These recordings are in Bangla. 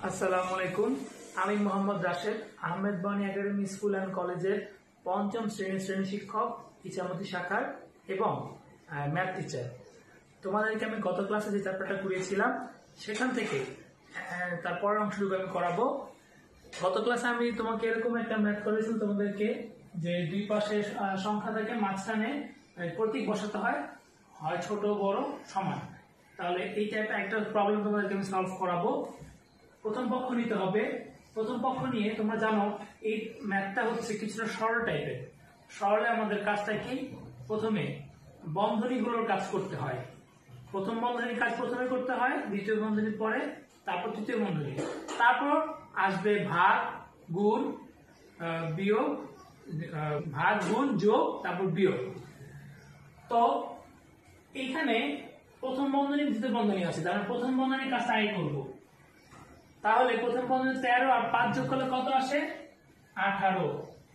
আসসালামু আলাইকুম। আমি Mohammad Rashed, Ahmed Bawani academy school and কলেজের পঞ্চম শ্রেণী শিক্ষক, ইচ্ছামতি শাখার এবং ম্যাথ টিচার। তোমাদেরকে আমি গত ক্লাসে যে চ্যাপ্টারটা করিয়েছিলাম সেখান থেকে তারপরের অংশটুকু আমি করাবো। গত ক্লাসে আমি তোমাকে এরকম একটা ম্যাথ করেছিলাম তোমাদেরকে, যে দুই পাশে সংখ্যা থেকে মাঝখানে প্রতীক বসাতে হয়, হয় ছোট বড় সমান। তাহলে এই টাইপের একটা প্রবলেম তোমাদেরকে আমি সলভ করাবো। প্রথম পক্ষ নিতে হবে। প্রথম পক্ষ নিয়ে তোমরা জানো এই ম্যাথটা হচ্ছে কিছুটা সরল টাইপের। সরলে আমাদের কাজটা কি, প্রথমে বন্ধনীগুলোর কাজ করতে হয়। প্রথম বন্ধনীর কাজ প্রথমে করতে হয়, দ্বিতীয় বন্ধনীর পরে, তারপর তৃতীয় বন্ধনী, তারপর আসবে ভাগ গুণ বিয়োগ, ভাগ গুণ যোগ, তারপর বিয়োগ। তো এইখানে প্রথম বন্ধনী দ্বিতীয় বন্ধনী আছে, তাহলে প্রথম বন্ধনীর কাজটা আগে করবো। তাহলে প্রথম বন্ধনী 13 আর 5 যোগ করলে কত আসে? 18।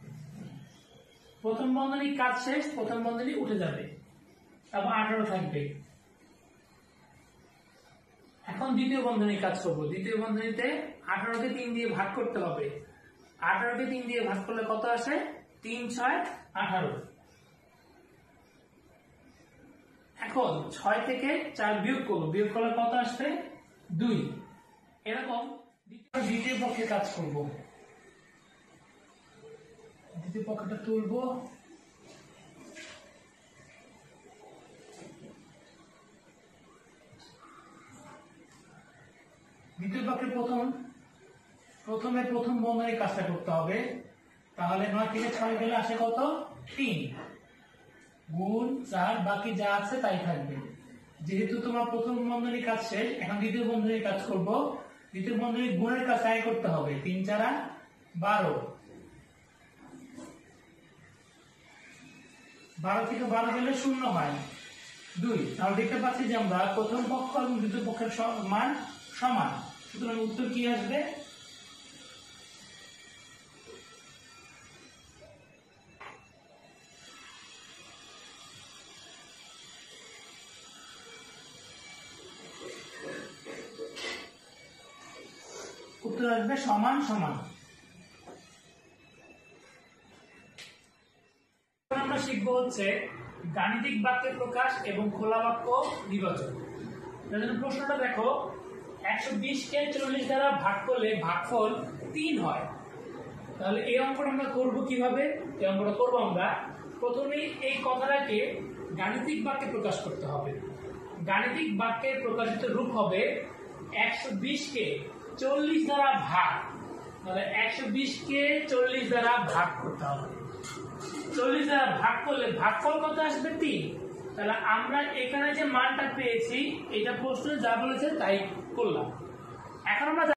প্রথম বন্ধনীর কাজ শেষ, প্রথম বন্ধনী উঠে যাবে, তারপর 18 থাকবে। এখন দ্বিতীয় বন্ধনীর কাজ করবো। দ্বিতীয় বন্ধনীতে 18কে 3 দিয়ে ভাগ করতে হবে। 18কে 3 দিয়ে ভাগ করলে কত আসে? 3 6 18। এখন 6 থেকে 4 বিয়োগ করবো, বিয়োগ করলে কত আসবে? 2। এরকম দ্বিতীয় পক্ষে কাজ করব। দ্বিতীয় পক্ষটা তুলব, দ্বিতীয় পক্ষে প্রথমে প্রথম বন্ধনীর কাজটা করতে হবে। তাহলে 9 থেকে 6 গেলে আসে কত? 3 গুণ 4, বাকি যা আছে তাই থাকবে। যেহেতু তোমার প্রথম বন্ধনীর কাজ শেষ, এখন দ্বিতীয় বন্ধনীর কাজ করব। দ্বিতীয় বন্ধনীর গুণের কাজ আগে করতে হবে। 3 4 12, 12 থেকে 12 গেলে 0 হয় 2। তাহলে দেখতে পাচ্ছি যে আমরা প্রথম পক্ষ এবং দ্বিতীয় পক্ষের মান সমান, সুতরাং উত্তর কি আসবে? উত্তর আসবে সমান সমান। আমরা শিখবো হচ্ছে গাণিতিক বাক্যের প্রকাশ এবং খোলা বাক্য নির্বাচন। প্রশ্নটা দেখো, 120কে 40 দ্বারা ভাগ করলে ভাগফল 3 হয়। তাহলে এই অঙ্কটা আমরা করবো কিভাবে? এই অঙ্কটা করবো আমরা প্রথমেই এই কথাটাকে গাণিতিক বাক্যে প্রকাশ করতে হবে। গাণিতিক বাক্যের প্রকাশিত রূপ হবে 120কে 40 দ্বারা ভাগ। তাহলে 120কে 40 দ্বারা ভাগ করতে হবে। 40 দ্বারা ভাগ করলে ভাগফল কত আসবে? 3। তাহলে আমরা এখানে যে মানটা পেয়েছি, এটা প্রশ্নে যা বলেছে তাই করলাম। এখন আমরা